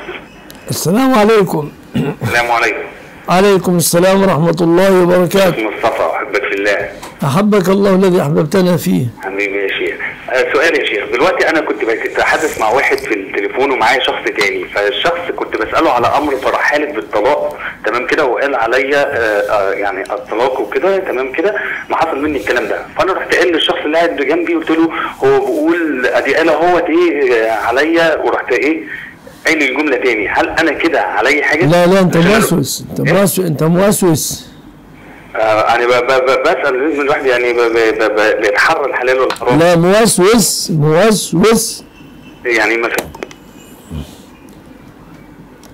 السلام عليكم. السلام عليكم. عليكم السلام ورحمة الله وبركاته. مصطفى أحبك في الله. أحبك الله الذي أحببتنا فيه. حبيبي يا شيخ. سؤال يا شيخ، دلوقتي أنا كنت بتحدث مع واحد في التليفون ومعايا شخص تاني، فالشخص كنت بسأله على أمر فراح حالف بالطلاق، تمام كده، وقال عليا يعني الطلاق وكده، تمام كده، ما حصل مني الكلام ده، فأنا رحت قايل للشخص اللي قاعد جنبي قلت له هو بيقول أدي قال اهوت إيه عليا، ورحت إيه قايل الجملة تاني، هل أنا كده عليا حاجة؟ لا أنت موسوس، أنت موسوس. يعني بسأل من الواحد يعني بيتحرى الحلال والحرام. لا موسوس يعني مثلا